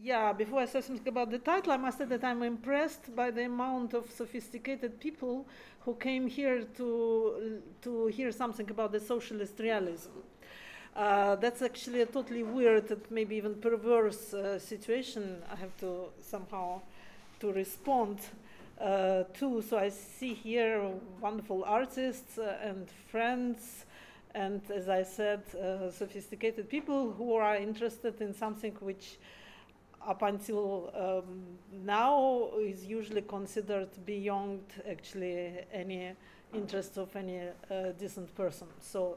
Yeah, before I say something about the title, I must say that I'm impressed by the amount of sophisticated people who came here to hear something about the socialist realism. That's actually a totally weird and maybe even perverse situation I have to somehow to respond to. So I see here wonderful artists and friends, and as I said, sophisticated people who are interested in something which up until now is usually considered beyond actually any interest of any decent person. So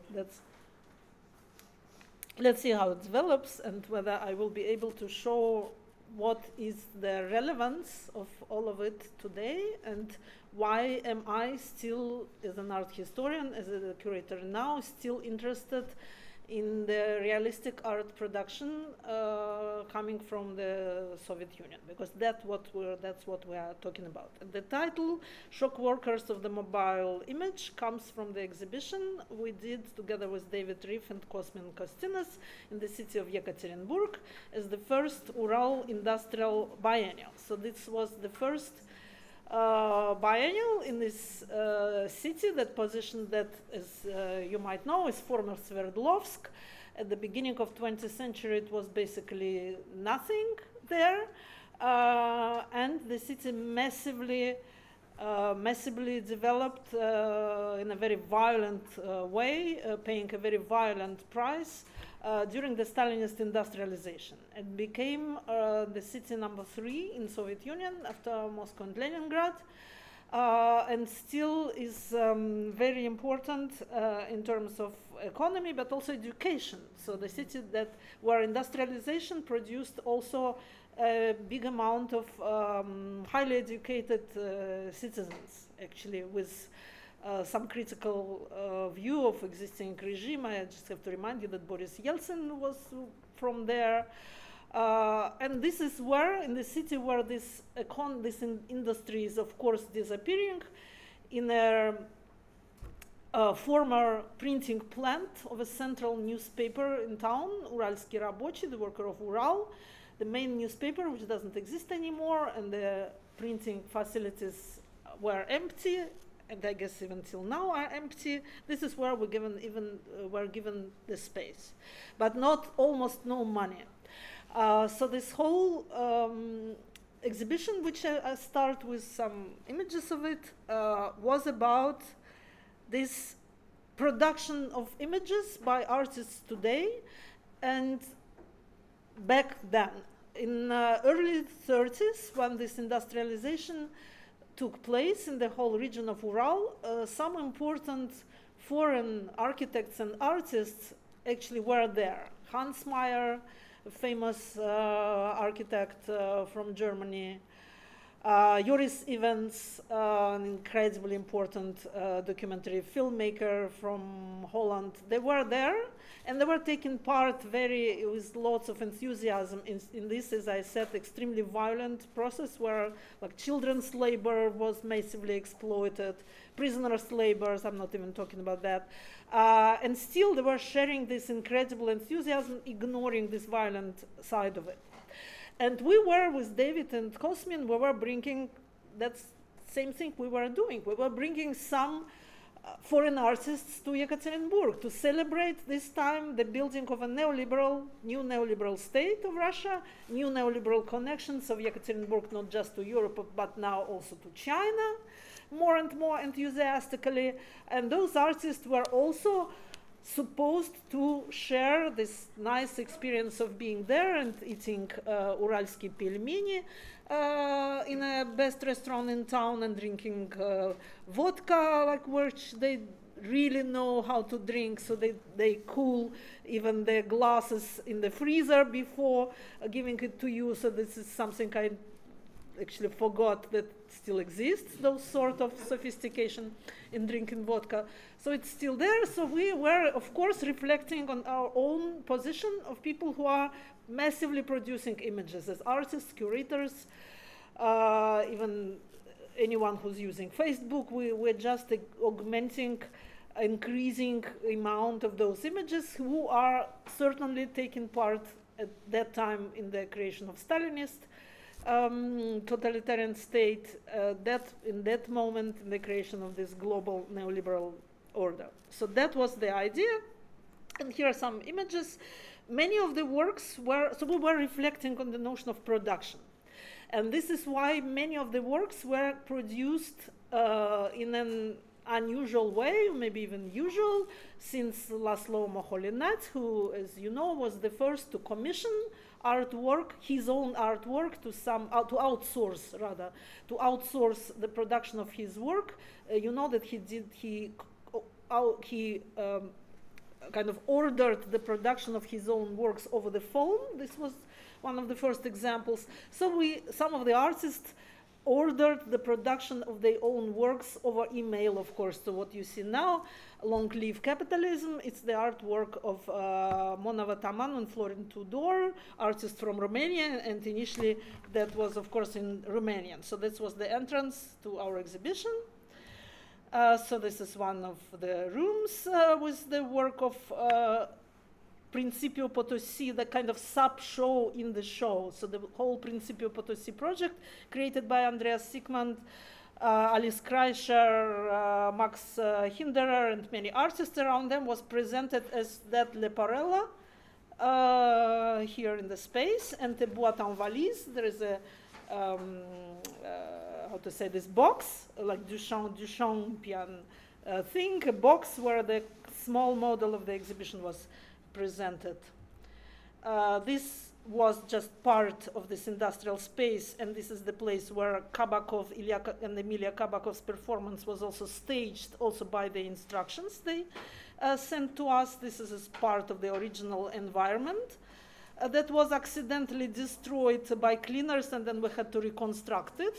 let's see how it develops and whether I will be able to show what is the relevance of all of it today and why am I still, as an art historian, as a curator now, still interested in the realistic art production coming from the Soviet Union, because that's what we are talking about. And the title, Shockworkers of the Mobile Image, comes from the exhibition we did together with David Riff and Cosmin Kostinas in the city of Ekaterinburg as the first Ural industrial biennial. So this was the first biennial in this city, that position that, as you might know, is former Sverdlovsk. At the beginning of 20th century, it was basically nothing there, and the city massively developed in a very violent way, paying a very violent price during the Stalinist industrialization. It became the city number 3 in Soviet Union after Moscow and Leningrad, and still is very important in terms of economy, but also education. So the city where industrialization produced also a big amount of highly educated citizens, actually, with some critical view of existing regime. I just have to remind you that Boris Yeltsin was from there. And this is where, in the city where this industry is, of course, disappearing, in a former printing plant of a central newspaper in town, Uralsky Rabochi, the worker of Ural, the main newspaper, which doesn't exist anymore, and the printing facilities were empty, and I guess even till now are empty. This is where we're given the space, but almost no money. So this whole exhibition, which I start with some images of it, was about this production of images by artists today and back then. In early 30s, when this industrialization took place in the whole region of Ural, some important foreign architects and artists actually were there. Hans Meyer, a famous architect from Germany, Joris Evans, an incredibly important documentary filmmaker from Holland. They were there, and they were taking part with lots of enthusiasm in this, as I said, extremely violent process where like children's labor was massively exploited, prisoners' labor, I'm not even talking about that. And still they were sharing this incredible enthusiasm, ignoring this violent side of it. And we were, with David and Cosmin, we were bringing that same thing we were doing. We were bringing some foreign artists to Ekaterinburg to celebrate this time the building of a new neoliberal state of Russia, new neoliberal connections of Ekaterinburg, not just to Europe, but now also to China, more and more enthusiastically. And those artists were also supposed to share this nice experience of being there and eating Uralsky pelmeni in a best restaurant in town and drinking vodka, like which they really know how to drink, so they cool even their glasses in the freezer before giving it to you. So this is something I actually forgot that still exists, those sort of sophistication in drinking vodka. So it's still there. So we were, of course, reflecting on our own position of people who are massively producing images as artists, curators, even anyone who's using Facebook. We're just augmenting, increasing amount of those images who are certainly taking part at that time in the creation of Stalinist totalitarian state, in that moment in the creation of this global neoliberal order. So that was the idea. And here are some images. Many of the works were, so we were reflecting on the notion of production. And this is why many of the works were produced in an unusual way, maybe even usual, since Laszlo Moholy-Nagy, who, as you know, was the first to commission artwork, his own artwork, to outsource the production of his work. You know that he kind of ordered the production of his own works over the phone. This was one of the first examples. So some of the artists ordered the production of their own works over email, of course. So what you see now, Long Live Capitalism, it's the artwork of Mona Vataman and Florin Tudor, artists from Romania, and initially that was, of course, in Romanian. So this was the entrance to our exhibition. So this is one of the rooms with the work of Principio Potosi, the kind of sub-show in the show. So the whole Principio Potosi project, created by Andreas Sigmund, Alice Kreischer, Max Hinderer, and many artists around them, was presented as that Leporella here in the space, and the boîte en valise. There is a how to say this box, like Duchampian thing, a box where the small model of the exhibition was presented. This was just part of this industrial space, and this is the place where Kabakov, Ilya and Emilia Kabakov's performance was also staged, also by the instructions they sent to us. This is as part of the original environment. That was accidentally destroyed by cleaners, and then we had to reconstruct it.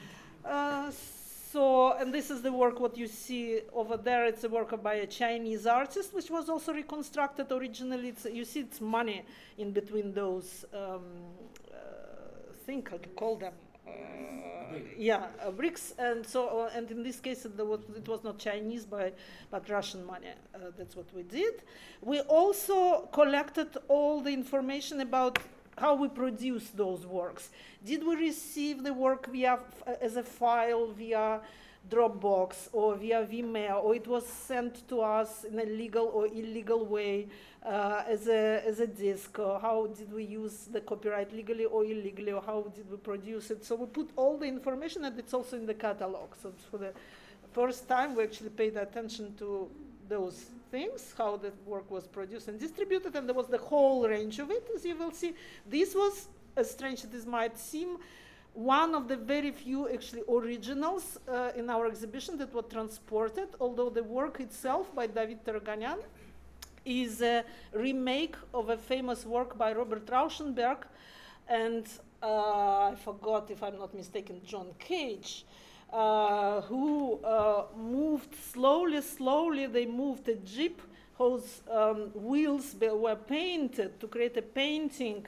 And this is the work, what you see over there. It's a work by a Chinese artist, which was also reconstructed originally. You see it's money in between those, I think I could call them, bricks. And so, and in this case, it was not Chinese, but Russian money. That's what we did. We also collected all the information about how we produce those works. Did we receive the work as a file via Dropbox or via Vimeo, or it was sent to us in a legal or illegal way as a disc? Or how did we use the copyright legally or illegally, or how did we produce it? So we put all the information, and it's also in the catalog. So for the first time, we actually paid attention to those things, how the work was produced and distributed, and there was the whole range of it, as you will see. This was, as strange as this might seem, one of the very few actually originals in our exhibition that were transported, although the work itself by David Terganyan is a remake of a famous work by Robert Rauschenberg and I forgot, if I'm not mistaken, John Cage, who moved slowly, they moved a jeep whose wheels were painted to create a painting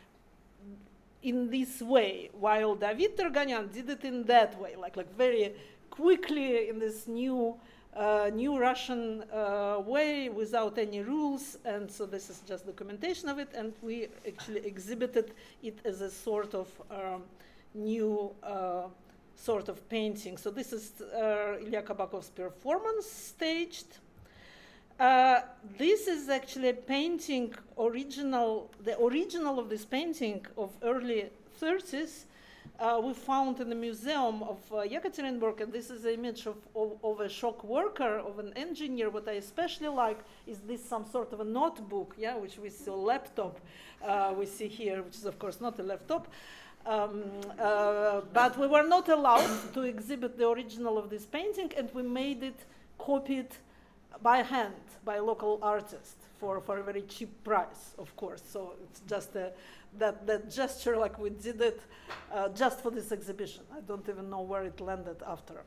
in this way, while David Terganyan did it in that way, like very quickly in this new Russian way without any rules. And so this is just documentation of it, and we actually exhibited it as a sort of new sort of painting. So this is Ilya Kabakov's performance staged. This is actually a painting, the original of this painting of early 30s. We found in the museum of Ekaterinburg, and this is an image of a shock worker, of an engineer. What I especially like is this some sort of a notebook, which we see a laptop we see here, which is of course not a laptop. But we were not allowed to exhibit the original of this painting, and we made it copied by hand by a local artist for a very cheap price, of course. So it's just that gesture, like we did it just for this exhibition. I don't even know where it landed after.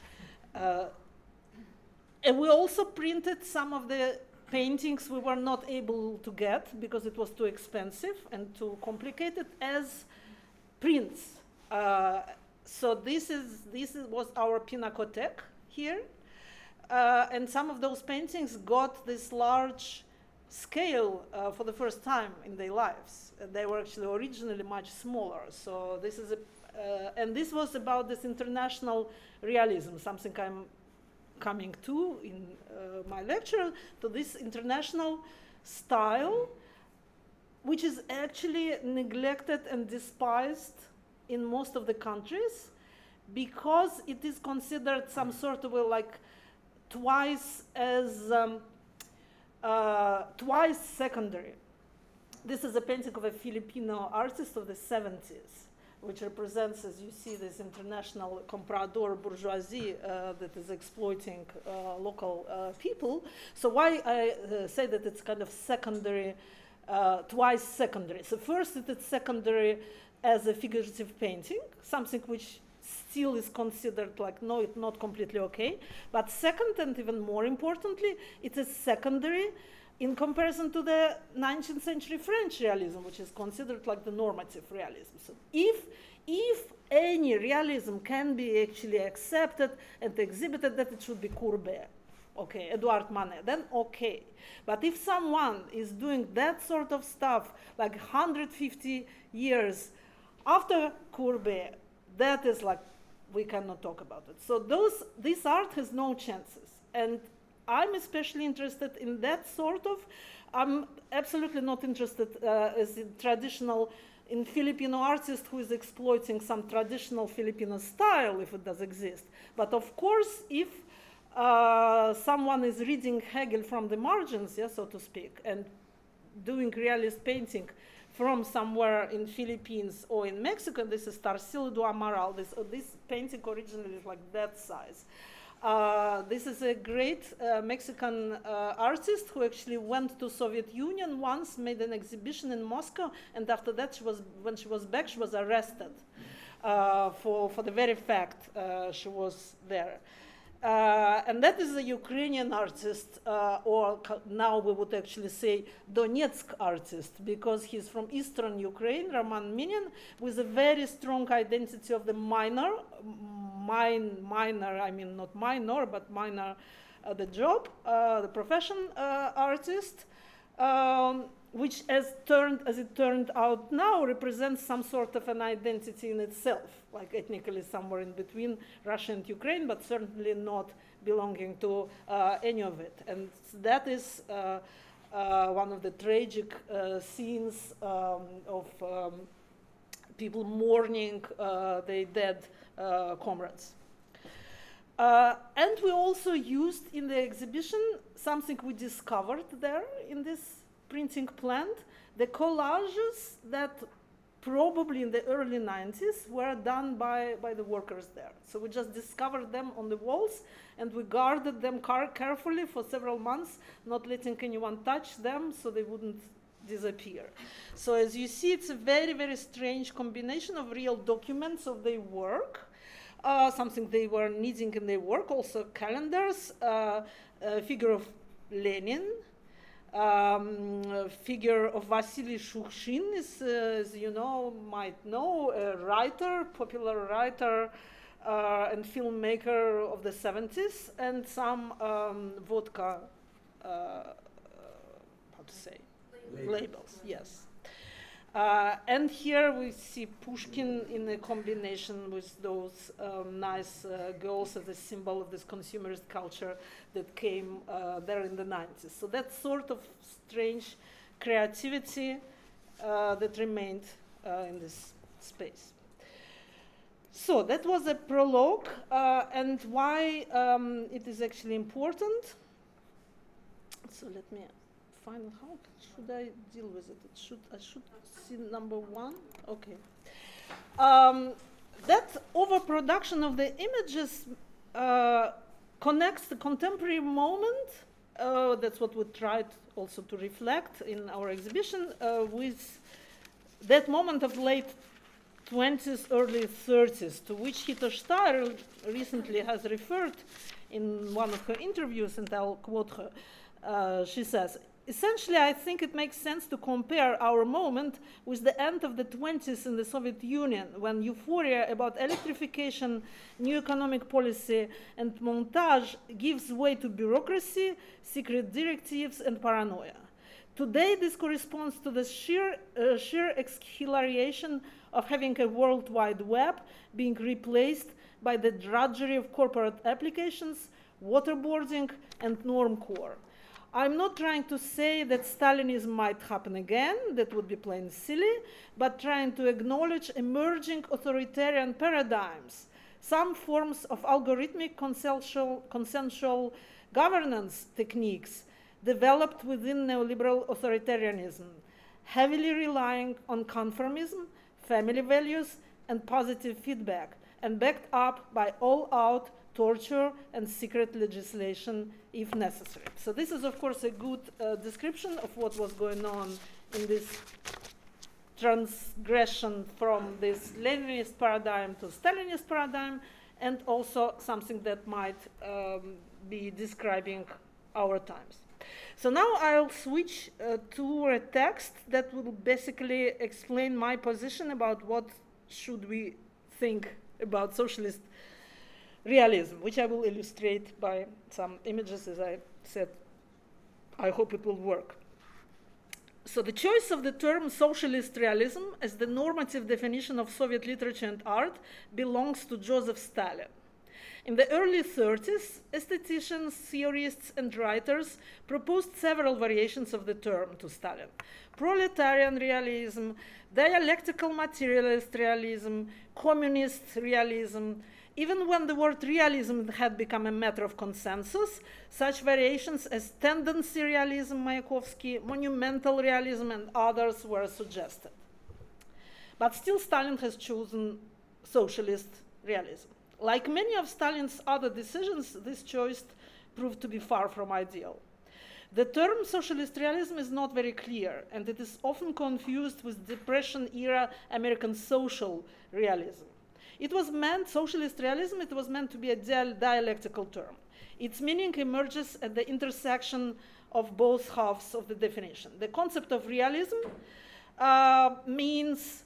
And we also printed some of the paintings we were not able to get because it was too expensive and too complicated as prints. So this was our Pinakothek here. And some of those paintings got this large scale for the first time in their lives. They were actually originally much smaller. So this is and this was about this international realism, something I'm coming to in my lecture, to this international style, which is actually neglected and despised in most of the countries because it is considered some sort of like twice secondary. This is a painting of a Filipino artist of the 70s, which represents, as you see, this international comprador bourgeoisie that is exploiting local people. So why I say that it's kind of secondary, twice secondary. So first it is secondary as a figurative painting, something which still is considered like, no, it's not completely okay. But second, and even more importantly, it is secondary in comparison to the 19th century French realism, which is considered like the normative realism. So if any realism can be actually accepted and exhibited, that it should be Courbet, okay, Edouard Manet, then okay. But if someone is doing that sort of stuff like 150 years after Courbet, that is like, we cannot talk about it. So this art has no chances. And I'm especially interested in that sort of, I'm absolutely not interested as in traditional, in Filipino artist who is exploiting some traditional Filipino style, if it does exist. But of course, if someone is reading Hegel from the margins, yeah, so to speak, and doing realist painting from somewhere in Philippines or in Mexico, this is Tarsila do Amaral. This painting originally is like that size. This is a great Mexican artist who actually went to Soviet Union once, made an exhibition in Moscow, and after that, when she was back, she was arrested for the very fact she was there. And that is a Ukrainian artist, or now we would actually say Donetsk artist, because he's from eastern Ukraine, Roman Minin, with a very strong identity of the minor, I mean not minor, but minor, the job, the profession artist, which as it turned out now represents some sort of an identity in itself, like ethnically somewhere in between Russia and Ukraine, but certainly not belonging to any of it. And that is one of the tragic scenes of people mourning their dead comrades. And we also used in the exhibition something we discovered there in this printing plant, the collages that probably in the early 90s were done by the workers there. So we just discovered them on the walls and we guarded them carefully for several months, not letting anyone touch them so they wouldn't disappear. So as you see, it's a very, very strange combination of real documents of their work, something they were needing in their work, also calendars, a figure of Lenin, figure of Vasily Shukshin is, as you might know, a writer, popular writer and filmmaker of the 70s, and some vodka, how to say, labels, yes. And here we see Pushkin in a combination with those nice girls as a symbol of this consumerist culture that came there in the 90s. So that sort of strange creativity that remained in this space. So that was a prologue, and why it is actually important. So let me find how should I deal with it. I should see number one. Okay. That overproduction of the images connects the contemporary moment. That's what we tried also to reflect in our exhibition with that moment of late 20s, early 30s, to which Hito Steyr recently has referred in one of her interviews, and I'll quote her. She says, essentially, I think it makes sense to compare our moment with the end of the 20s in the Soviet Union, when euphoria about electrification, new economic policy, and montage gives way to bureaucracy, secret directives, and paranoia. Today, this corresponds to the sheer exhilaration of having a World Wide Web being replaced by the drudgery of corporate applications, waterboarding, and normcore. I'm not trying to say that Stalinism might happen again, that would be plain silly, but trying to acknowledge emerging authoritarian paradigms, some forms of algorithmic consensual governance techniques developed within neoliberal authoritarianism, heavily relying on conformism, family values, and positive feedback, and backed up by all-out torture and secret legislation if necessary. So this is, of course, a good description of what was going on in this transgression from this Leninist paradigm to Stalinist paradigm, and also something that might be describing our times. So now I'll switch to a text that will basically explain my position about what should we think about socialist realism, which I will illustrate by some images. As I said, I hope it will work. So the choice of the term socialist realism as the normative definition of Soviet literature and art belongs to Joseph Stalin. In the early 30s, aestheticians, theorists, and writers proposed several variations of the term to Stalin: proletarian realism, dialectical materialist realism, communist realism. Even when the word realism had become a matter of consensus, such variations as tendency realism, Mayakovsky, monumental realism, and others were suggested. But still, Stalin has chosen socialist realism. Like many of Stalin's other decisions, this choice proved to be far from ideal. The term socialist realism is not very clear, and it is often confused with Depression-era American social realism. It was meant, socialist realism, it was meant to be a dialectical term. Its meaning emerges at the intersection of both halves of the definition. The concept of realism means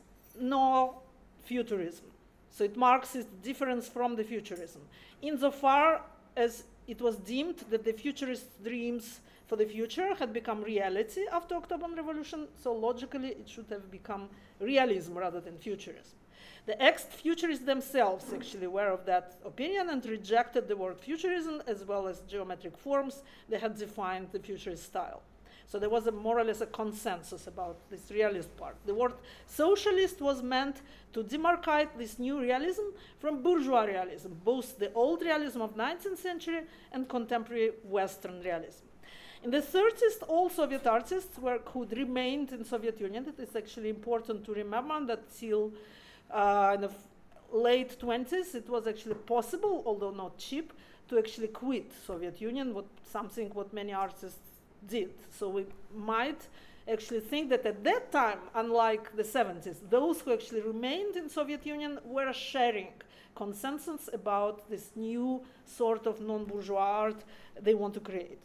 no futurism. So it marks its difference from the futurism, insofar as it was deemed that the futurist dreams for the future had become reality after October Revolution, so logically it should have become realism rather than futurism. The ex-futurists themselves actually were of that opinion and rejected the word futurism as well as geometric forms that had defined the futurist style. So there was more or less a consensus about this realist part. The word socialist was meant to demarcate this new realism from bourgeois realism, both the old realism of 19th century and contemporary Western realism. In the 30s, all Soviet artists who remained in Soviet Union. It is actually important to remember that till in the late 20s, it was actually possible, although not cheap, to actually quit Soviet Union, something what many artists did. So we might actually think that at that time, unlike the 70s, those who actually remained in Soviet Union were sharing consensus about this new sort of non-bourgeois art they want to create.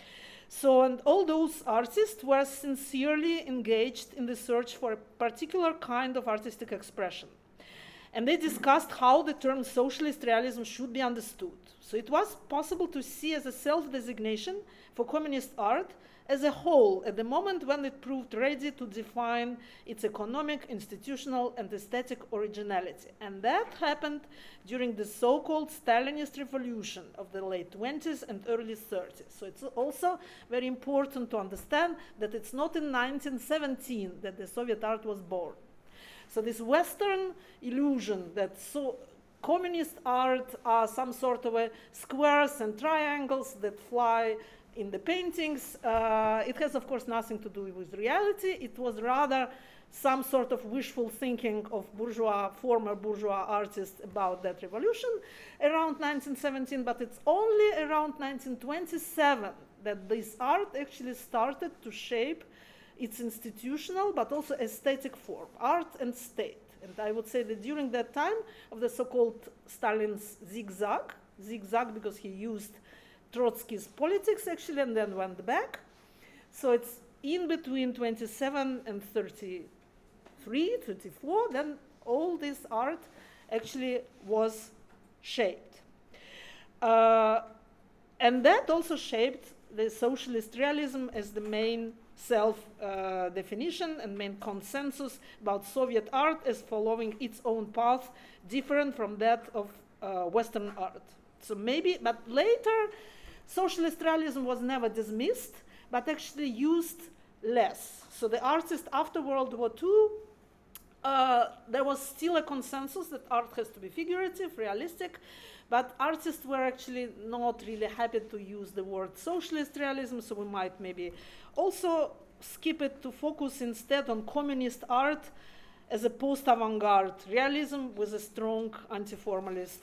So, and all those artists were sincerely engaged in the search for a particular kind of artistic expression. And they discussed how the term socialist realism should be understood. So it was possible to see as a self-designation for communist art as a whole at the moment when it proved ready to define its economic, institutional, and aesthetic originality. And that happened during the so-called Stalinist revolution of the late 20s and early 30s. So it's also very important to understand that it's not in 1917 that the Soviet art was born. So this Western illusion that communist art are some sort of squares and triangles that fly in the paintings, it has, of course, nothing to do with reality. It was rather some sort of wishful thinking of former bourgeois artists about that revolution around 1917, but it's only around 1927 that this art actually started to shape its institutional but also aesthetic form, art and state. And I would say that during that time of the so-called Stalin's zigzag because he used Trotsky's politics actually and then went back. So it's in between 27 and 33, 34, then all this art actually was shaped. And that also shaped the socialist realism as the main self-definition and main consensus about Soviet art as following its own path, different from that of Western art. So maybe, but later, socialist realism was never dismissed, but actually used less. So the artists after World War II, there was still a consensus that art has to be figurative, realistic, but artists were actually not really happy to use the word socialist realism, so we might maybe also skip it to focus instead on communist art as a post-avant-garde realism with a strong anti-formalist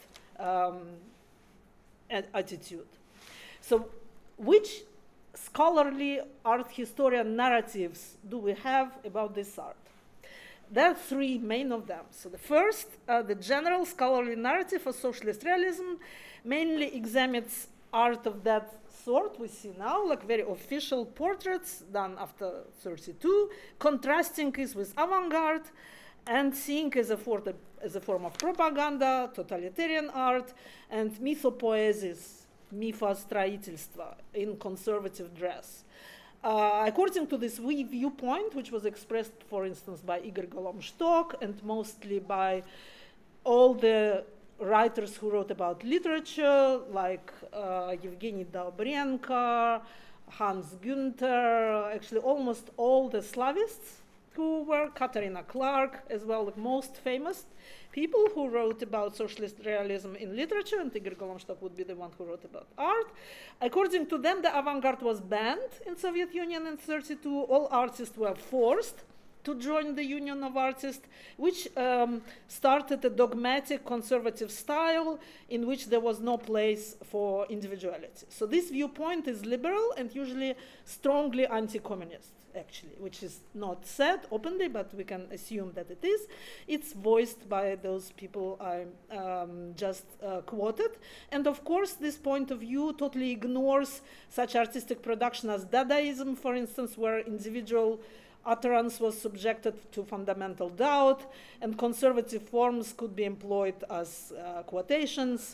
attitude. So which scholarly art historian narratives do we have about this art? There are three main of them. So the first, the general scholarly narrative of socialist realism, mainly examines art of that sort we see now, like very official portraits done after 1932, contrasting it with avant-garde, and seeing as a form of propaganda, totalitarian art, and mythopoesis, мифостроительство, in conservative dress. According to this viewpoint, which was expressed, for instance, by Igor Golomstok and mostly by all the writers who wrote about literature, like Evgeny Dobrenko, Hans Günther, actually almost all the Slavists who were, Katarina Clark as well, the most famous people who wrote about socialist realism in literature, and Igor Golomstok would be the one who wrote about art. According to them, the avant-garde was banned in Soviet Union in 1932. All artists were forced to join the Union of Artists, which started a dogmatic conservative style in which there was no place for individuality. So this viewpoint is liberal and usually strongly anti-communist, actually, which is not said openly, but we can assume that it is. It's voiced by those people I just quoted. And of course, this point of view totally ignores such artistic production as Dadaism, for instance, where individual utterance was subjected to fundamental doubt, and conservative forms could be employed as quotations.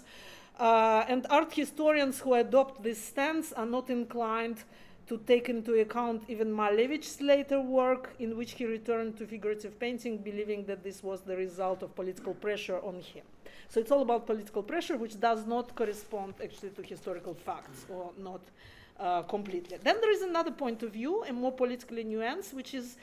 And art historians who adopt this stance are not inclined to take into account even Malevich's later work, in which he returned to figurative painting, believing that this was the result of political pressure on him. So it's all about political pressure, which does not correspond actually to historical facts, or not completely. Then there is another point of view, a more politically nuanced, which is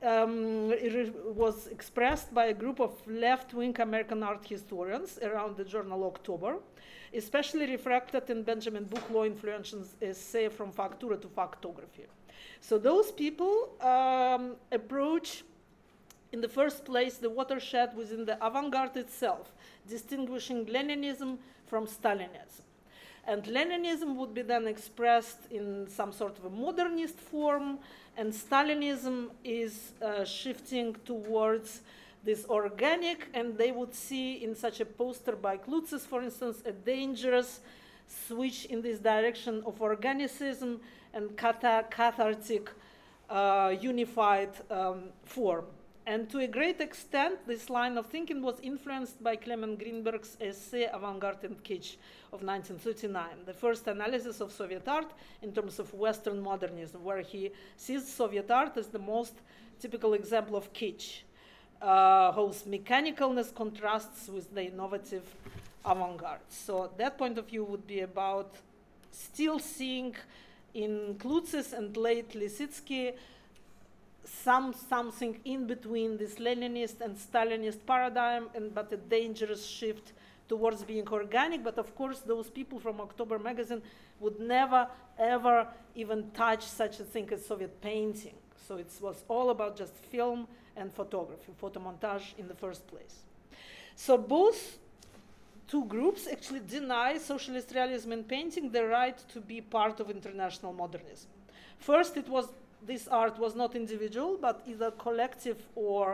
was expressed by a group of left-wing American art historians around the journal October, especially reflected in Benjamin Buchloh influential essay From Factura to Factography. So those people approach, in the first place, the watershed within the avant-garde itself, distinguishing Leninism from Stalinism. And Leninism would be then expressed in some sort of a modernist form, and Stalinism is shifting towards this organic, and they would see in such a poster by Klutzes, for instance, a dangerous switch in this direction of organicism and cathartic unified form. And to a great extent, this line of thinking was influenced by Clement Greenberg's essay Avant-Garde and Kitsch of 1939, the first analysis of Soviet art in terms of Western modernism, where he sees Soviet art as the most typical example of kitsch, whose mechanicalness contrasts with the innovative avant-garde. So that point of view would be about still seeing in Klutzes and late Lisitsky something in between this Leninist and Stalinist paradigm, but a dangerous shift towards being organic. But of course, those people from October magazine would never, ever even touch such a thing as Soviet painting. So it was all about just film and photography, photomontage in the first place. So both two groups actually deny socialist realism in painting the right to be part of international modernism. First, this art was not individual, but either collective or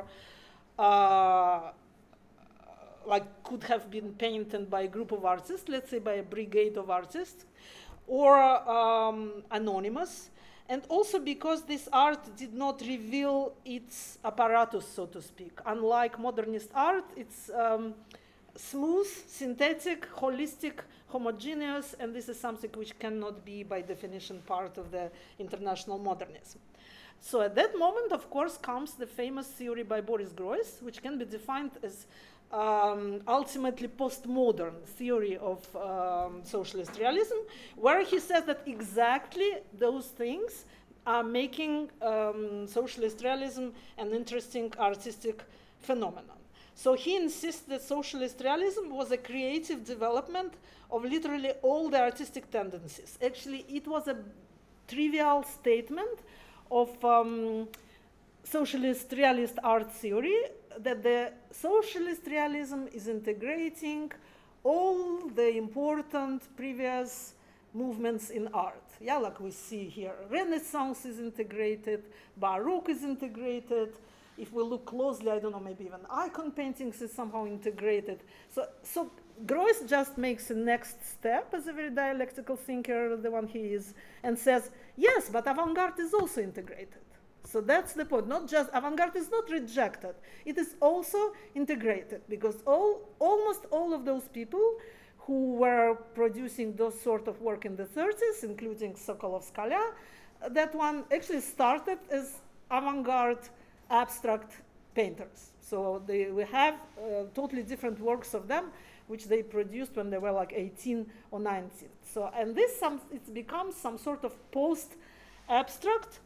could have been painted by a group of artists, let's say by a brigade of artists, or anonymous. And also because this art did not reveal its apparatus, so to speak. Unlike modernist art, its smooth, synthetic, holistic, homogeneous, and this is something which cannot be, by definition, part of the international modernism. So at that moment, of course, comes the famous theory by Boris Groys, which can be defined as ultimately postmodern theory of socialist realism, where he says that exactly those things are making socialist realism an interesting artistic phenomenon. So he insists that socialist realism was a creative development of literally all the artistic tendencies. Actually, it was a trivial statement of socialist realist art theory that the socialist realism is integrating all the important previous movements in art. Yeah, like we see here, Renaissance is integrated, Baroque is integrated. If we look closely, I don't know, maybe even icon paintings is somehow integrated. So Groys just makes a next step as a very dialectical thinker, the one he is, and says, yes, but avant-garde is also integrated. So that's the point. Not just avant-garde is not rejected. It is also integrated, because almost all of those people who were producing those sort of work in the 30s, including Sokolov-Skalia, that one actually started as avant-garde abstract painters. So we have totally different works of them, which they produced when they were like 18 or 19. So, and this it becomes some sort of post-abstract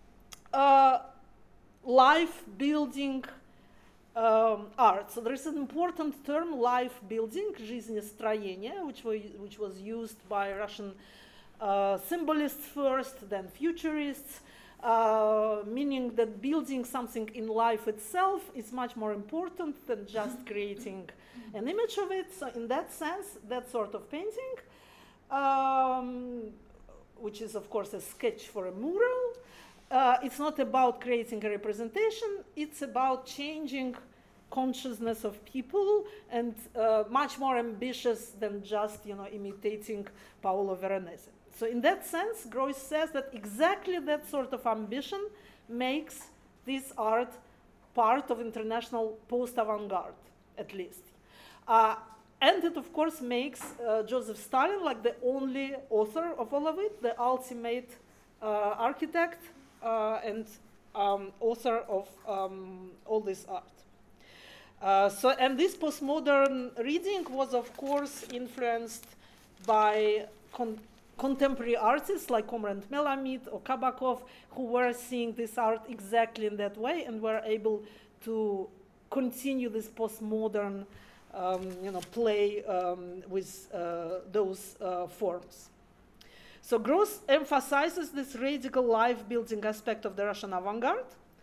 life-building art. So there is an important term, life-building, жизнестроение, which was used by Russian symbolists first, then futurists, meaning that building something in life itself is much more important than just creating an image of it. So in that sense, that sort of painting, which is of course a sketch for a mural, it's not about creating a representation, it's about changing consciousness of people, and much more ambitious than just, you know, imitating Paolo Veronese. So in that sense, Groys says that exactly that sort of ambition makes this art part of international post-avant-garde, at least. And it, of course, makes Joseph Stalin like the only author of all of it, the ultimate architect and author of all this art. And this postmodern reading was, of course, influenced by contemporary artists like Comrade Melamid or Kabakov, who were seeing this art exactly in that way and were able to continue this postmodern play with those forms. So Gross emphasizes this radical life-building aspect of the Russian avant-garde.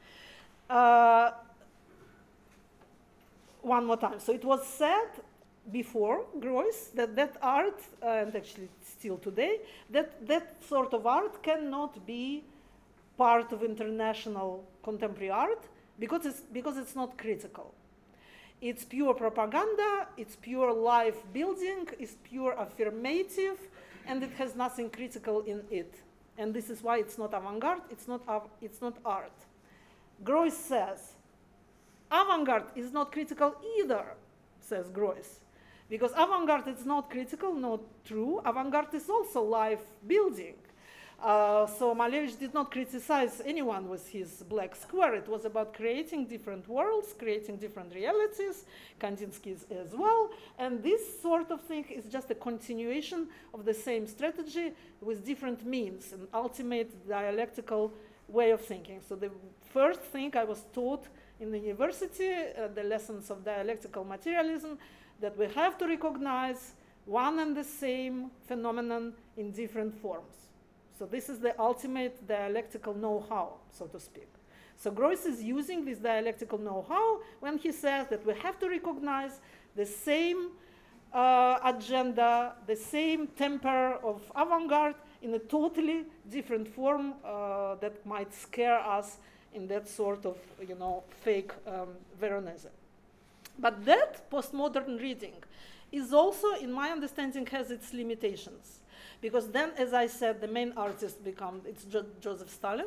One more time. So it was said before Groys that art, and actually still today, that sort of art cannot be part of international contemporary art because it's not critical. It's pure propaganda, it's pure life building, it's pure affirmative, and it has nothing critical in it. And this is why it's not avant-garde, it's not art. Groys says, avant-garde is not critical either, says Groys. Because avant-garde is not critical, not true. Avant-garde is also life building. So Malevich did not criticize anyone with his black square. It was about creating different worlds, creating different realities, Kandinsky as well. And this sort of thing is just a continuation of the same strategy with different means, an ultimate dialectical way of thinking. So the first thing I was taught in the university, the lessons of dialectical materialism, that we have to recognize one and the same phenomenon in different forms. So this is the ultimate dialectical know-how, so to speak. So Groys is using this dialectical know-how when he says that we have to recognize the same agenda, the same temper of avant-garde in a totally different form that might scare us in that sort of, fake Veronese. But that postmodern reading is also, in my understanding, has its limitations. Because then, as I said, the main artist it's Joseph Stalin,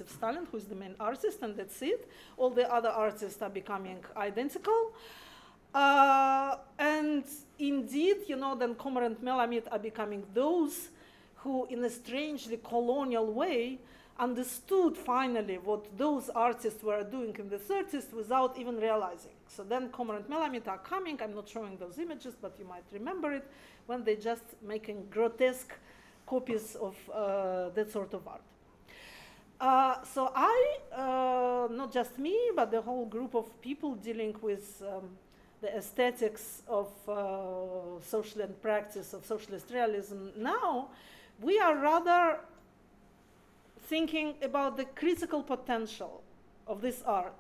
who is the main artist, and that's it. All the other artists are becoming identical. And indeed, you know, then Kommer and Melamed are becoming those who, in a strangely colonial way, understood finally what those artists were doing in the 30s without even realizing. So then Kommer and Melamed are coming. I'm not showing those images, but you might remember it, when they just making grotesque copies of that sort of art. So I, not just me, but the whole group of people dealing with the aesthetics of social and practice of socialist realism now, we are rather thinking about the critical potential of this art,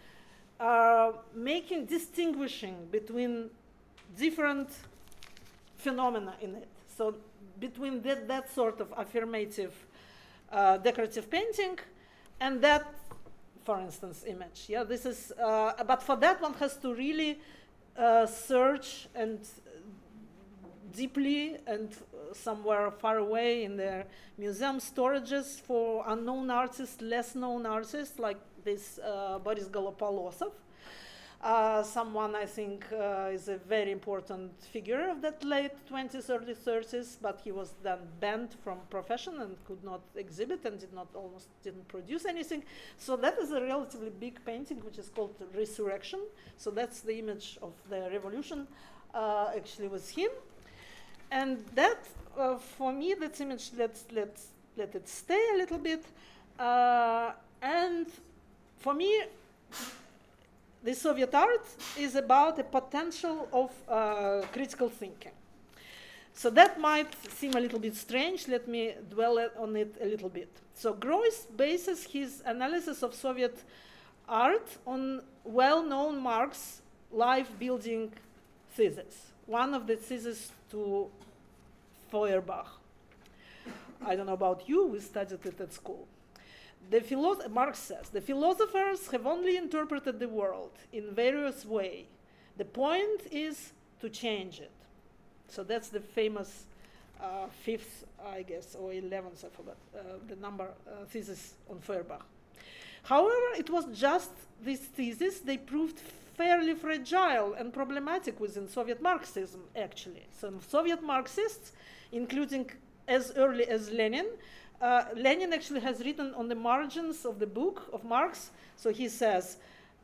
distinguishing between different phenomena in it. So between that sort of affirmative decorative painting and that, for instance, image. Yeah, this is, but for that one has to really search and deeply and somewhere far away in the museum storages for unknown artists, less known artists like this Boris Golopolosov. Someone I think is a very important figure of that late 20s, early 30s, but he was then banned from profession and could not exhibit and almost didn't produce anything. So that is a relatively big painting which is called Resurrection. So that's the image of the revolution actually was him. And that, for me, that image, let it stay a little bit. And for me, the Soviet art is about the potential of critical thinking. So that might seem a little bit strange. Let me dwell on it a little bit. So Greuss bases his analysis of Soviet art on well-known Marx life-building thesis. One of the theses to Feuerbach. I don't know about you, we studied it at school. Marx says, the philosophers have only interpreted the world in various ways. The point is to change it. So that's the famous fifth, I guess, or 11th, I forgot the number, thesis on Feuerbach. However, it was just this thesis they proved fairly fragile and problematic within Soviet Marxism, actually. Some Soviet Marxists, including as early as Lenin, Lenin actually has written on the margins of the book of Marx, so he says,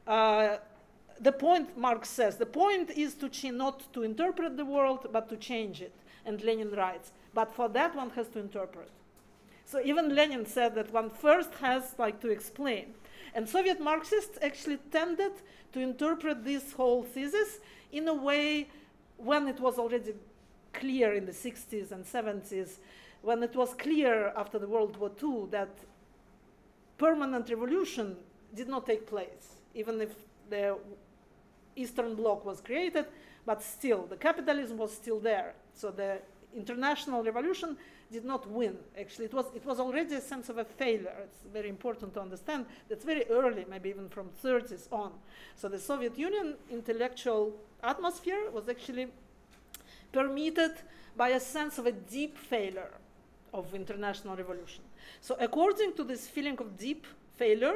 Marx says, the point is not to interpret the world, but to change it. And Lenin writes, but for that one has to interpret. So even Lenin said that one first has to explain. And Soviet Marxists actually tended to interpret this whole thesis in a way when it was already clear in the 60s and 70s, when it was clear after the World War II that permanent revolution did not take place, even if the Eastern Bloc was created, but still, the capitalism was still there. So the international revolution did not win. Actually, it was already a sense of a failure. It's very important to understand. That's very early, maybe even from 30s on. So the Soviet Union intellectual atmosphere was actually permeated by a sense of a deep failure of international revolution. So according to this feeling of deep failure,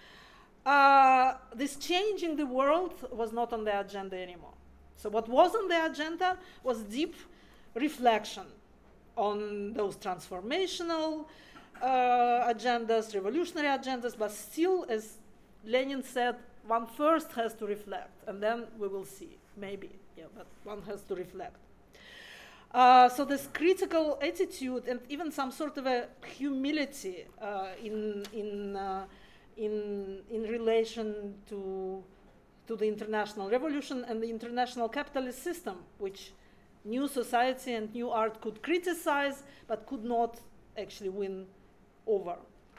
this changing the world was not on the agenda anymore. So what was on the agenda was deep reflection on those transformational agendas, revolutionary agendas, but still, as Lenin said, one first has to reflect, and then we will see, maybe, yeah, but one has to reflect. So this critical attitude and even some sort of a humility in relation to the international revolution and the international capitalist system, which new society and new art could criticize, but could not actually win over.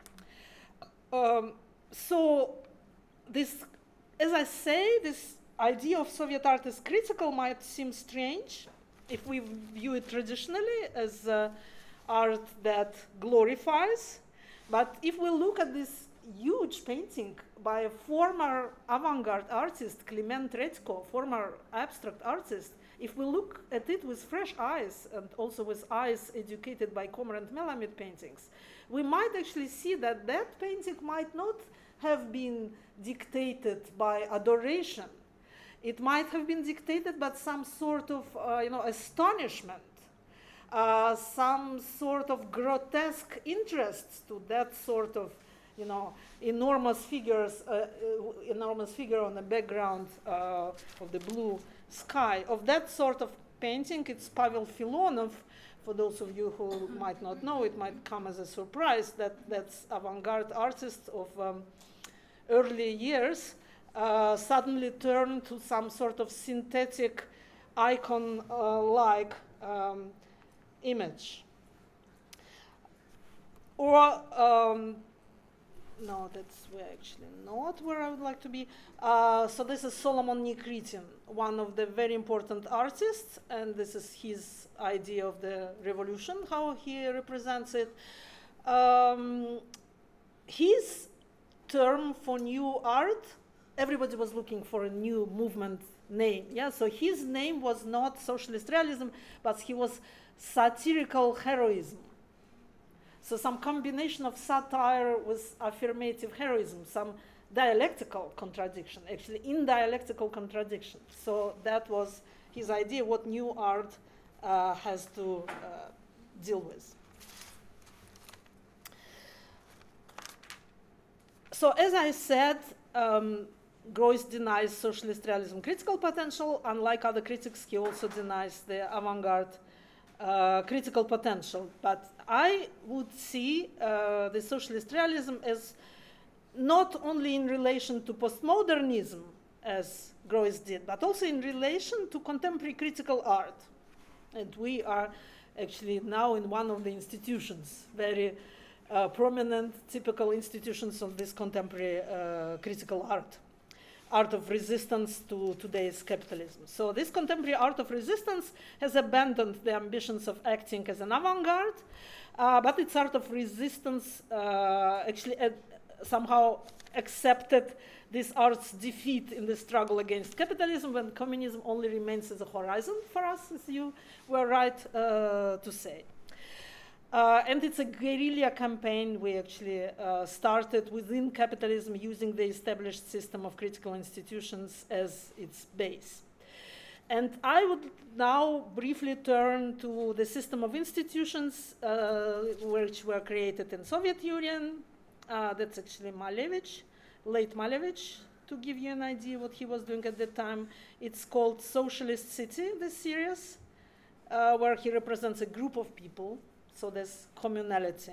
So this, as I say, this idea of Soviet art as critical might seem strange if we view it traditionally as art that glorifies. But if we look at this huge painting by a former avant-garde artist, Clement Redko, former abstract artist, if we look at it with fresh eyes and also with eyes educated by Kommer and Melamed paintings, we might actually see that that painting might not have been dictated by adoration. it might have been dictated by some sort of, astonishment, some sort of grotesque interest to that sort of, enormous figure on the background of the blue sky. Of that sort of painting, it's Pavel Filonov. For those of you who might not know, it might come as a surprise that that's avant-garde artist of early years suddenly turned to some sort of synthetic icon-like image. Or, no, that's actually not where I would like to be. So this is Solomon Nikritin, one of the very important artists, and this is his idea of the revolution, how he represents it. His term for new art, everybody was looking for a new movement name. Yeah, so his name was not socialist realism, but he was satirical heroism. So some combination of satire with affirmative heroism, some dialectical contradiction, actually in dialectical contradiction. So that was his idea, what new art has to deal with. So as I said, Greuze denies socialist realism critical potential. Unlike other critics, he also denies the avant-garde critical potential. But I would see the socialist realism as not only in relation to postmodernism, as Greuze did, but also in relation to contemporary critical art. And we are actually now in one of the institutions, very prominent, typical institutions of this contemporary critical art. Art of resistance to today's capitalism. So this contemporary art of resistance has abandoned the ambitions of acting as an avant-garde, but its art of resistance actually somehow accepted this art's defeat in the struggle against capitalism, when communism only remains as a horizon for us, as you were right to say. And it's a guerrilla campaign we actually started within capitalism, using the established system of critical institutions as its base. And I would now briefly turn to the system of institutions which were created in Soviet Union. That's actually Malevich, late Malevich, to give you an idea what he was doing at the time. It's called Socialist City, this series, where he represents a group of people. So there's communality.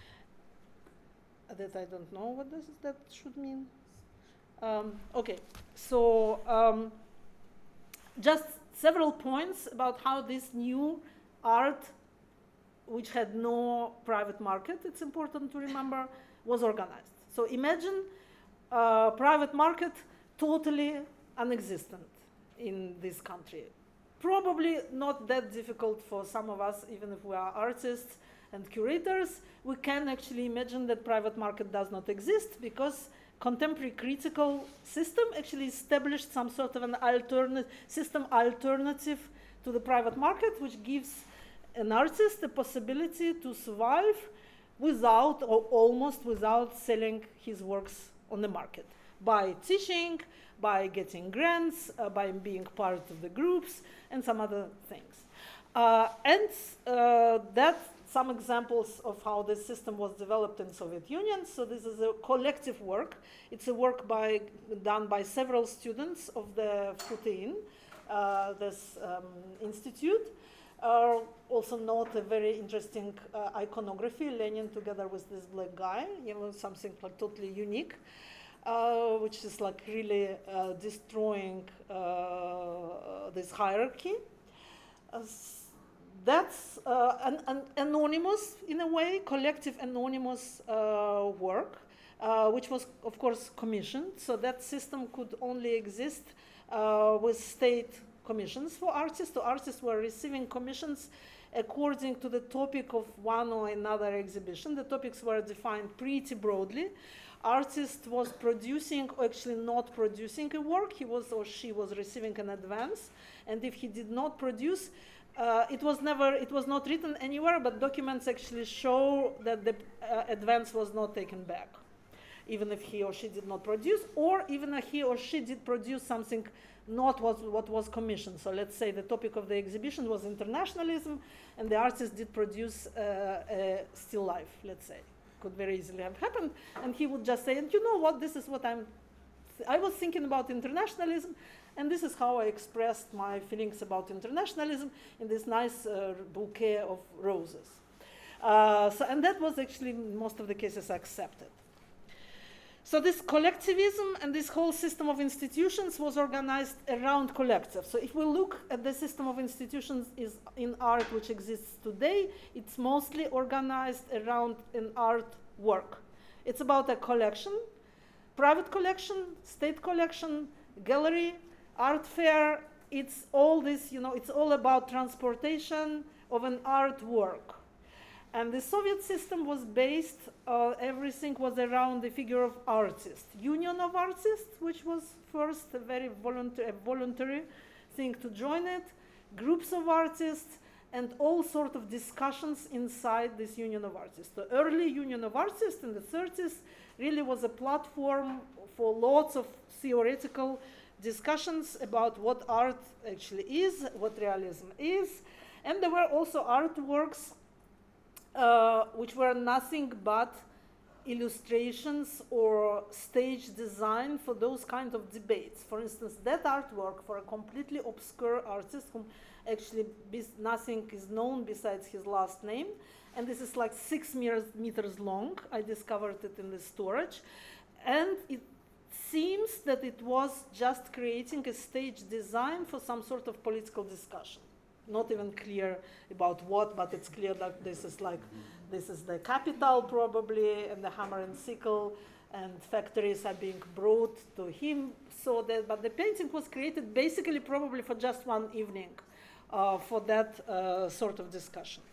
That I don't know what that should mean. Okay, so just several points about how this new art, which had no private market, it's important to remember, was organized. So imagine a private market totally non-existent in this country. Probably not that difficult for some of us, even if we are artists and curators. We can actually imagine that private market does not exist, because contemporary critical system actually established some sort of an alternative to the private market, which gives an artist the possibility to survive without, or almost without, selling his works on the market, by teaching, by getting grants, by being part of the groups, and some other things. That's some examples of how this system was developed in Soviet Union. So this is a collective work. It's a work done by several students of the Futein, this institute. Also note a very interesting iconography, Lenin together with this black guy, something like totally unique. Which is like really destroying this hierarchy. That's an anonymous, in a way, collective anonymous work, which was, of course, commissioned. So that system could only exist with state commissions for artists. So artists were receiving commissions according to the topic of one or another exhibition. The topics were defined pretty broadly. Artist was producing, or actually not producing a work. He was or she was receiving an advance, and if he did not produce, it was not written anywhere, but documents actually show that the advance was not taken back. even if he or she did not produce, or even if he or she did produce something not what was commissioned. So let's say the topic of the exhibition was internationalism, and the artist did produce a still life, let's say. Could very easily have happened, and he would just say, and you know what, this is what I was thinking about internationalism, and this is how I expressed my feelings about internationalism in this nice bouquet of roses. And that was actually, in most of the cases, accepted. So this collectivism and this whole system of institutions was organized around collectives. So if we look at the system of institutions in art which exists today, it's mostly organized around an art work. It's about a collection, private collection, state collection, gallery, art fair. It's all this, it's all about transportation of an artwork. And the Soviet system was based, everything was around the figure of artist. Union of artists, which was first a very voluntary thing to join it, groups of artists, and all sorts of discussions inside this union of artists. The early union of artists in the 30s really was a platform for lots of theoretical discussions about what art actually is, what realism is. And there were also artworks which were nothing but illustrations or stage design for those kinds of debates. For instance, that artwork for a completely obscure artist whom actually nothing is known besides his last name, and this is like 6 meters long. I discovered it in the storage, and it seems that it was just creating a stage design for some sort of political discussion. Not even clear about what, but it's clear that this is the capital probably, and the hammer and sickle, and factories are being brought to him. So that, but the painting was created basically probably for just one evening for that sort of discussion.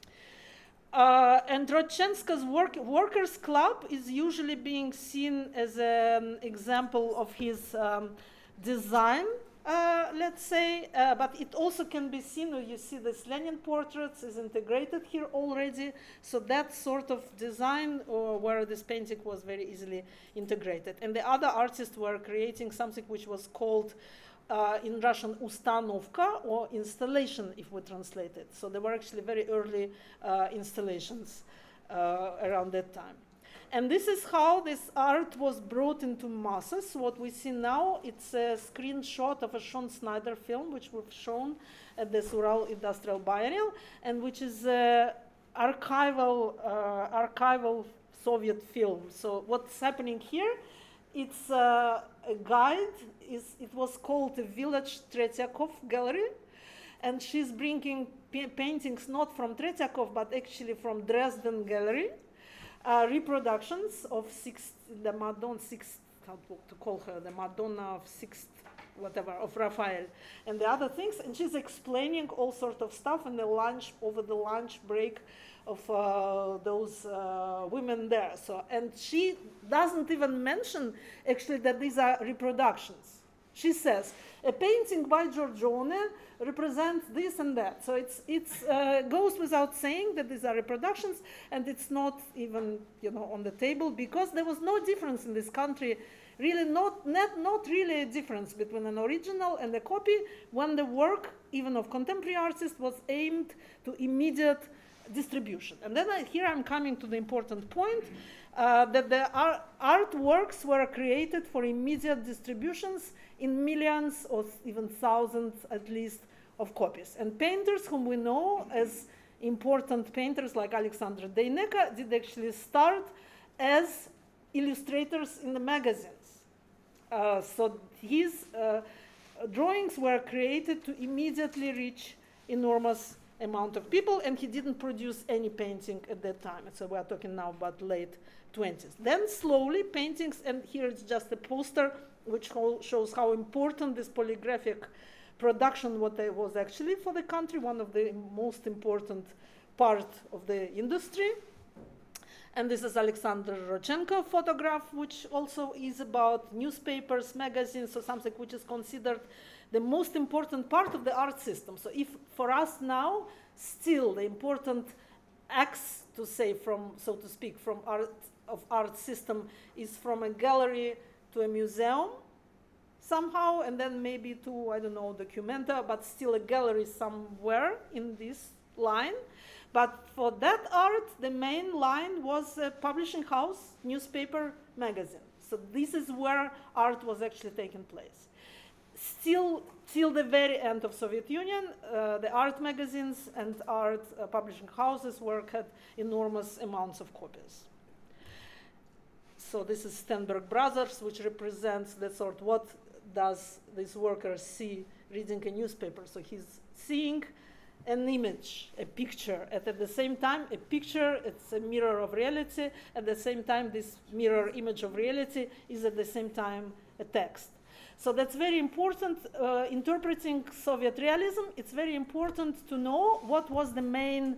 And Rodchenko's Workers' Club is usually being seen as an example of his design, let's say, but it also can be seen, you see this Lenin portraits is integrated here already, so that sort of design where this painting was very easily integrated. And the other artists were creating something which was called in Russian ustanovka, or installation if we translate it. So there were actually very early installations around that time. And this is how this art was brought into masses. What we see now, it's a screenshot of a Sean Snyder film, which we've shown at this Ural Industrial Biennial, and which is archival Soviet film. So what's happening here, it's a guide. It was called the Village Tretyakov Gallery, and she's bringing paintings not from Tretyakov, but actually from Dresden Gallery. Reproductions of the Madonna of of Raphael, and the other things, and she's explaining all sorts of stuff in the over the lunch break of those women there. So, and she doesn't even mention actually that these are reproductions. She says a painting by Giorgione represents this and that. So it goes without saying that these are reproductions, and it's not even on the table, because there was no difference in this country, really not really a difference between an original and a copy when the work, even of contemporary artists, was aimed to immediate distribution. And then here I'm coming to the important point, that the artworks were created for immediate distributions in millions or even thousands at least of copies. And painters whom we know as important painters like Alexander Deineka did actually start as illustrators in the magazines. So his drawings were created to immediately reach enormous amount of people, and he didn't produce any painting at that time. So we are talking now about late 20s. Then slowly paintings, and here it's just a poster which shows how important this polygraphic production was actually for the country, one of the most important part of the industry. And this is Alexander Rodchenko photograph, which also is about newspapers, magazines, or something which is considered the most important part of the art system. So if for us now, still the important axe to say from, so to speak, from of art system is from a gallery to a museum somehow, and then maybe to, I don't know, documenta, but still a gallery somewhere in this line. But for that art, the main line was a publishing house, newspaper, magazine. So this is where art was actually taking place. Still, till the very end of Soviet Union, the art magazines and art publishing houses had enormous amounts of copies. So this is Stenberg Brothers, which represents the sort, what does this worker see reading a newspaper? So he's seeing an image, a picture, and at the same time, a picture, it's a mirror of reality. At the same time, this mirror image of reality is at the same time a text. So that's very important. Interpreting Soviet realism, it's very important to know what was the main,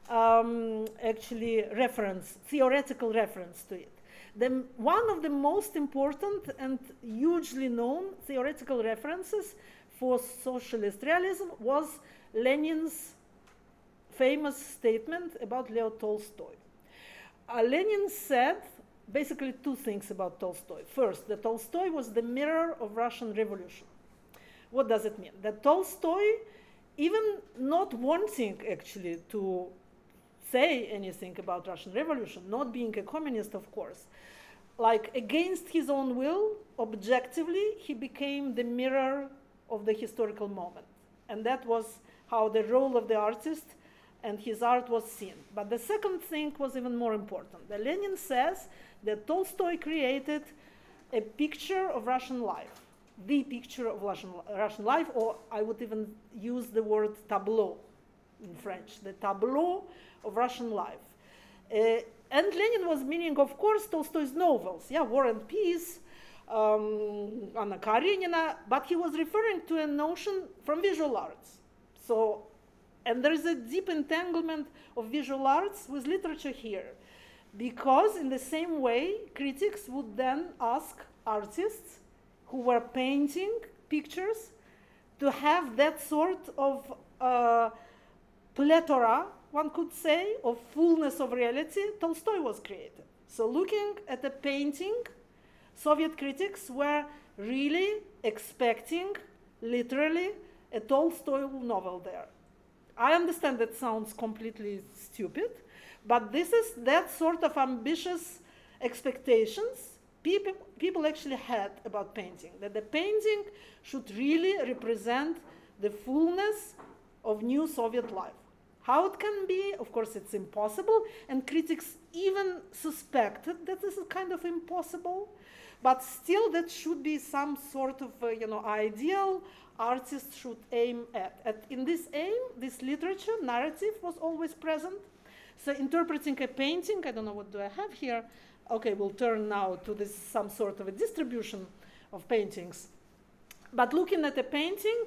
actually, reference, theoretical reference to it. One of the most important and hugely known theoretical references for socialist realism was Lenin's famous statement about Leo Tolstoy. Lenin said basically two things about Tolstoy. First, that Tolstoy was the mirror of Russian Revolution. What does it mean? That Tolstoy, even not wanting actually to say anything about Russian Revolution, not being a communist, of course, like against his own will, objectively, he became the mirror of the historical moment. And that was how the role of the artist and his art was seen. But the second thing was even more important. The Lenin says that Tolstoy created a picture of Russian life, the picture of Russian life, or I would even use the word tableau in French, the tableau of Russian life. And Lenin was meaning, of course, Tolstoy's novels, yeah, War and Peace, Anna Karenina, but he was referring to a notion from visual arts. So, and there is a deep entanglement of visual arts with literature here, because in the same way, critics would then ask artists who were painting pictures to have that sort of plethora, one could say, of fullness of reality Tolstoy was created. So looking at a painting, Soviet critics were really expecting, literally, a Tolstoy novel there. I understand that sounds completely stupid, but this is that sort of ambitious expectations people actually had about painting, that the painting should really represent the fullness of new Soviet life. How it can be, of course, it's impossible, and critics even suspected that this is kind of impossible, but still that should be some sort of, ideal artists should aim at. In this aim, this literature, narrative was always present. So interpreting a painting, I don't know what do I have here. Okay, we'll turn now to this some sort of a distribution of paintings. But looking at a painting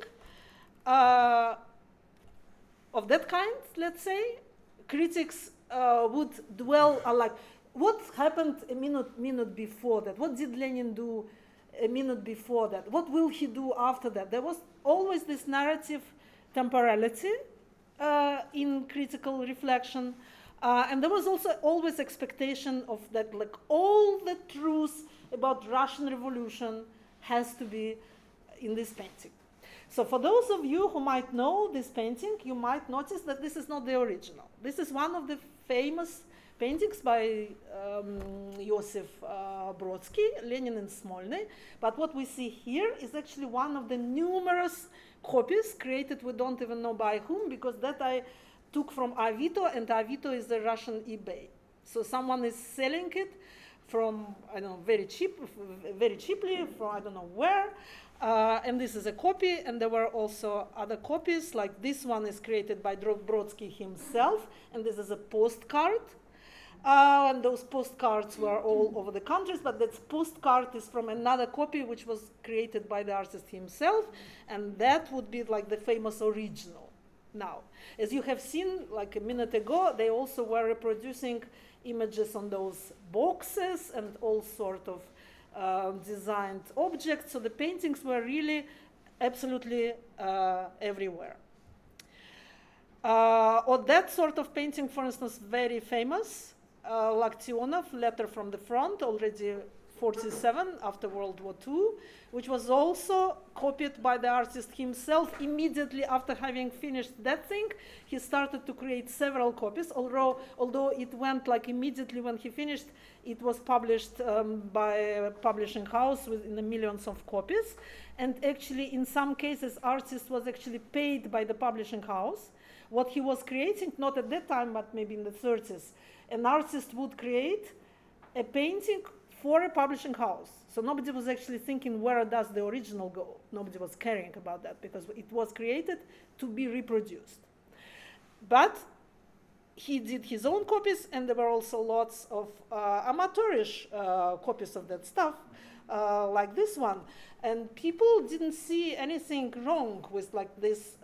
of that kind, let's say, critics would dwell on like, what happened a minute before that? What did Lenin do a minute before that? What will he do after that? There was always this narrative temporality in critical reflection. And there was also always expectation of that, like all the truth about Russian Revolution has to be in this painting. So for those of you who might know this painting, you might notice that this is not the original. This is one of the famous paintings by Joseph Brodsky, Lenin in Smolny. But what we see here is actually one of the numerous copies created, we don't even know by whom, because that I took from Avito, and Avito is the Russian eBay. So someone is selling it from, I don't know, very cheaply, from I don't know where. And this is a copy, and there were also other copies, like this one is created by Brodsky himself, and this is a postcard. And those postcards were all over the countries, but that postcard is from another copy which was created by the artist himself, and that would be like the famous original. Now, as you have seen like a minute ago, they also were reproducing images on those boxes and all sort of designed objects, so the paintings were really absolutely everywhere. Or that sort of painting, for instance, very famous, Laktionov, Letter from the Front, already 47 after World War II, which was also copied by the artist himself immediately after having finished that thing. He started to create several copies, although it went like immediately when he finished, it was published by a publishing house with in the millions of copies. And actually, in some cases, artist was actually paid by the publishing house. What he was creating, not at that time, but maybe in the 30s, an artist would create a painting for a publishing house. So nobody was actually thinking, where does the original go? Nobody was caring about that because it was created to be reproduced. But he did his own copies, and there were also lots of amateurish copies of that stuff, like this one. And people didn't see anything wrong with like this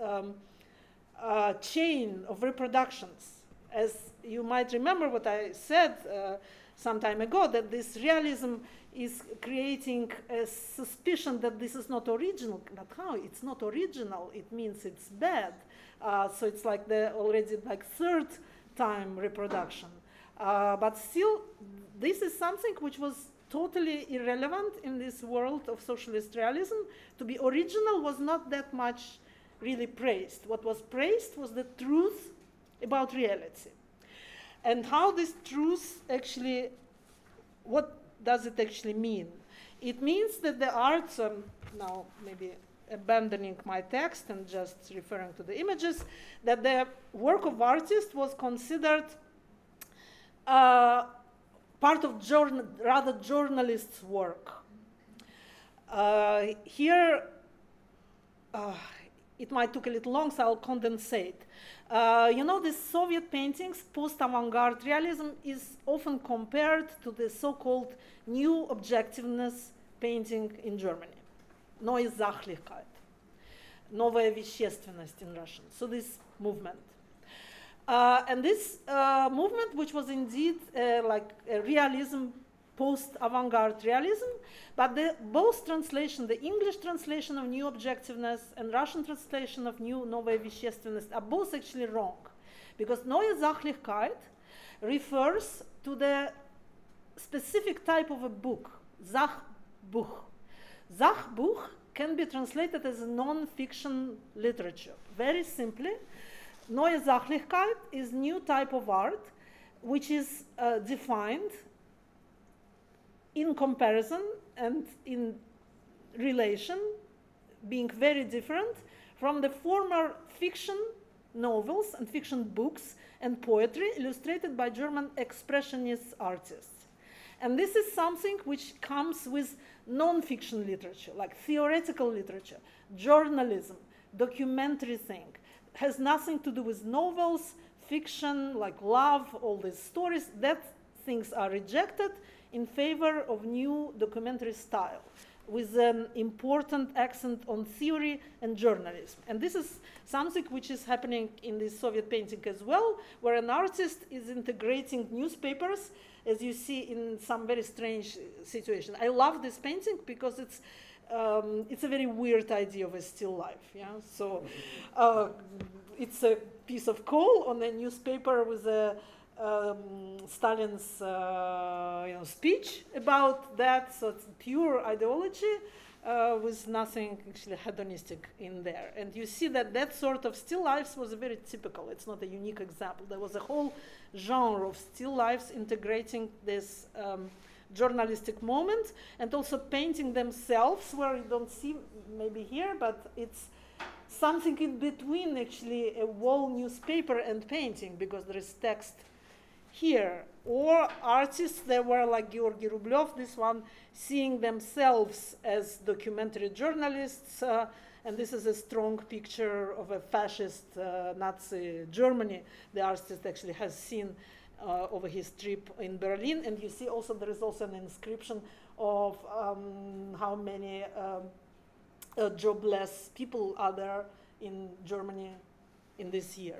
chain of reproductions. As you might remember what I said some time ago, that this realism is creating a suspicion that this is not original. But how? It's not original. It means it's bad. So it's like the already like third time reproduction. But still, this is something which was totally irrelevant in this world of socialist realism. To be original was not that much really praised. What was praised was the truth about reality. And how this truth actually, what does it actually mean? It means that the arts, now maybe abandoning my text and just referring to the images, that the work of artists was considered part of rather journalists' work. Here, it might take a little long, so I'll condensate. You know, the Soviet paintings, post-avant-garde realism, is often compared to the so-called new objectiveness painting in Germany. Neue Sachlichkeit. Новая вещественность in Russian. So this movement. And this movement, which was indeed like a realism, post-avant-garde realism, but both translation, the English translation of new objectiveness and Russian translation of new новая вещественность are both actually wrong. Because neue Sachlichkeit refers to the specific type of a book, Sachbuch. Sachbuch can be translated as non-fiction literature. Very simply, neue Sachlichkeit is new type of art which is defined in comparison and in relation, being very different from the former fiction novels and fiction books and poetry illustrated by German expressionist artists. And this is something which comes with non-fiction literature, like theoretical literature, journalism, documentary thing. Has nothing to do with novels, fiction, like love, all these stories. That things are rejected in favor of new documentary style with an important accent on theory and journalism. And this is something which is happening in the Soviet painting as well, where an artist is integrating newspapers, as you see in some very strange situation. I love this painting because it's a very weird idea of a still life. Yeah, so it's a piece of coal on a newspaper with a Stalin's speech about that. So it's pure ideology with nothing actually hedonistic in there. And you see that that sort of still lives was very typical. It's not a unique example. There was a whole genre of still lives integrating this journalistic moment and also painting themselves, where you don't see maybe here, but it's something in between actually a wall newspaper and painting, because there is text here. Or artists that were like Georgy Rublev, this one, seeing themselves as documentary journalists, and this is a strong picture of a fascist Nazi Germany the artist actually has seen over his trip in Berlin. And you see also there is also an inscription of how many jobless people are there in Germany in this year.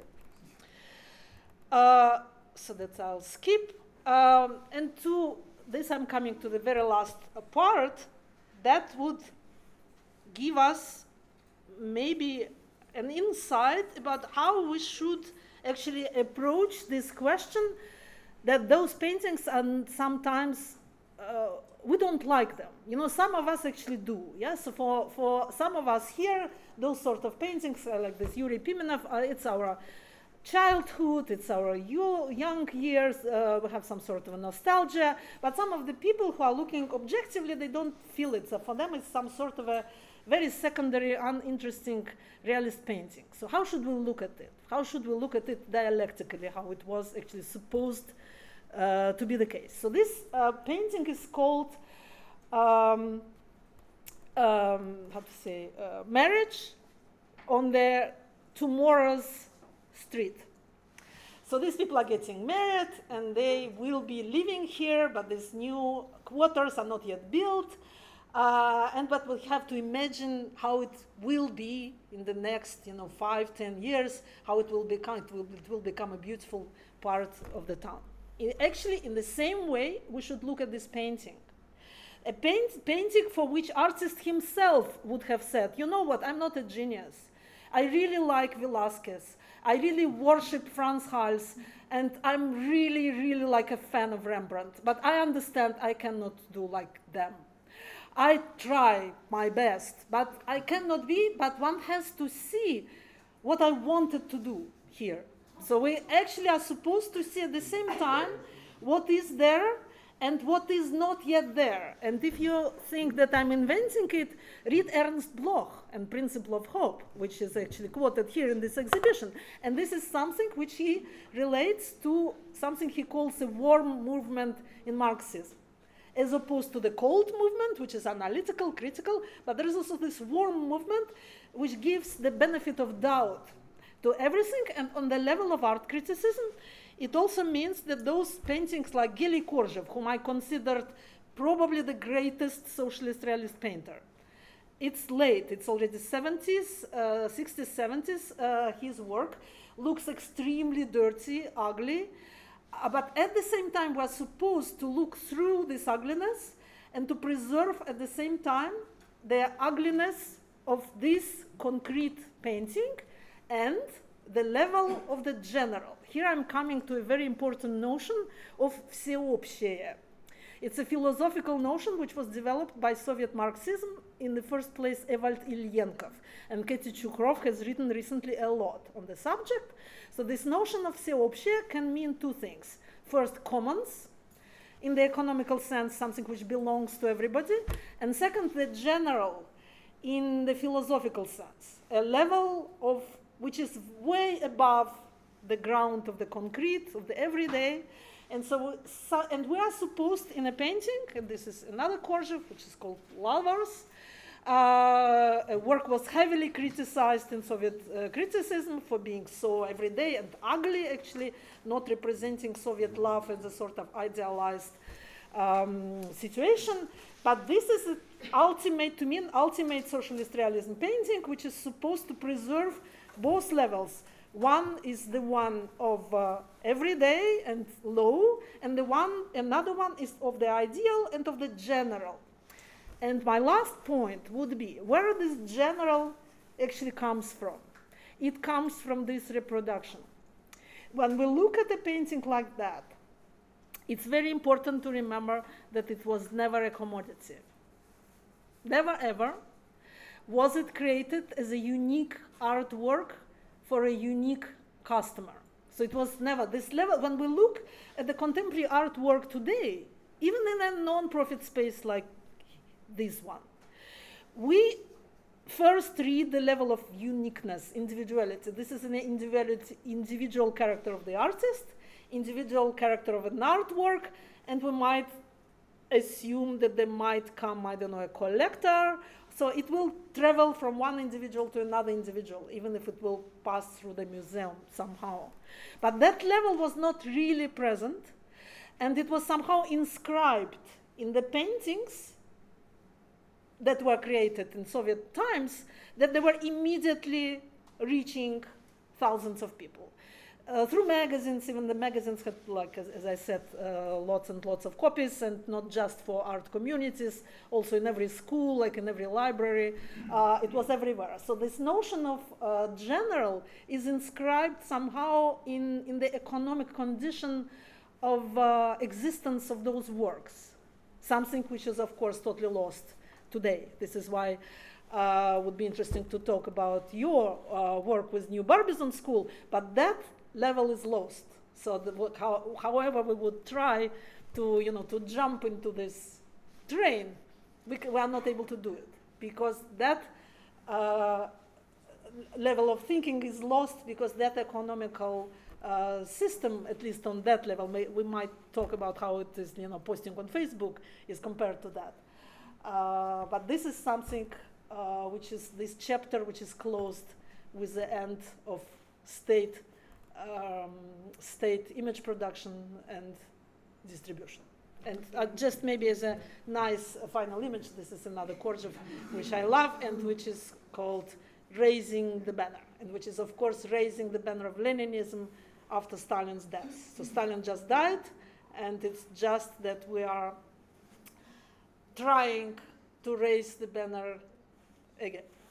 So that I'll skip. And to this I'm coming to the very last part. That would give us maybe an insight about how we should actually approach this question that those paintings are sometimes, we don't like them. You know, some of us actually do, yeah? So for some of us here, those sort of paintings like this Yuri Pimenov, it's our childhood, it's our young years, we have some sort of a nostalgia, but some of the people who are looking objectively, they don't feel it. So for them, it's some sort of a very secondary, uninteresting realist painting. So how should we look at it? How should we look at it dialectically, how it was actually supposed to be the case? So this painting is called, how to say, Marriage on the Tomorrow's Street. So these people are getting married and they will be living here, but these new quarters are not yet built. But we have to imagine how it will be in the next, 5, 10 years, how it will become. It will become a beautiful part of the town. Actually, in the same way, we should look at this painting. A painting for which artist himself would have said, you know what, I'm not a genius. I really like Velázquez. I really worship Franz Hals, and I'm really, really like a fan of Rembrandt. But I understand I cannot do like them. I try my best, but I cannot be, but one has to see what I wanted to do here. So we actually are supposed to see at the same time what is there and what is not yet there. And if you think that I'm inventing it, read Ernst Bloch and Principle of Hope, which is actually quoted here in this exhibition. And this is something which he relates to something he calls a warm movement in Marxism, as opposed to the cold movement, which is analytical, critical, but there is also this warm movement which gives the benefit of doubt to everything. And on the level of art criticism, it also means that those paintings like Geli Korzhev, whom I considered probably the greatest socialist realist painter, it's late, it's already 70s, 60s, 70s, his work looks extremely dirty, ugly, but at the same time we're supposed to look through this ugliness and to preserve at the same time the ugliness of this concrete painting and the level of the general. Here I'm coming to a very important notion of всеобщее. It's a philosophical notion which was developed by Soviet Marxism, in the first place Ewald Ilyenkov, and Katy Chukrov has written recently a lot on the subject. So this notion of всеобщее can mean two things. First, commons, in the economical sense, something which belongs to everybody, and second, the general, in the philosophical sense, a level of which is way above the ground of the concrete, of the everyday. And and we are supposed in a painting, and this is another Korzhev, which is called Lovers. A work was heavily criticized in Soviet criticism for being so everyday and ugly, actually, not representing Soviet love as a sort of idealized situation. But this is ultimate, to me, an ultimate socialist realism painting, which is supposed to preserve both levels. One is the one of everyday and low, and another one is of the ideal and of the general. And my last point would be where this general actually comes from. It comes from this reproduction. When we look at a painting like that, it's very important to remember that it was never a commodity. Never ever was it created as a unique artwork for a unique customer. So it was never this level. When we look at the contemporary artwork today, even in a non-profit space like this one, we first read the level of uniqueness, individuality. This is an individual character of the artist, individual character of an artwork, and we might assume that there might come, I don't know, a collector. So it will travel from one individual to another individual, even if it will pass through the museum somehow. But that level was not really present, and it was somehow inscribed in the paintings that were created in Soviet times, that they were immediately reaching thousands of people. Through magazines, even the magazines had, like, as I said, lots and lots of copies, and not just for art communities, also in every school, like in every library, it was everywhere. So this notion of general is inscribed somehow in the economic condition of existence of those works, something which is, of course, totally lost today. This is why it would be interesting to talk about your work with New Barbizon School, but that level is lost. So however we would try to, to jump into this train, we are not able to do it, because that level of thinking is lost, because that economical system, at least on that level, we might talk about how it is, posting on Facebook is compared to that. But this is something which is this chapter which is closed with the end of state image production and distribution. And just maybe as a nice final image, this is another Korjov which I love, and which is called Raising the Banner, and which is, of course, raising the banner of Leninism after Stalin's death. So Stalin just died, and it's just that we are trying to raise the banner again.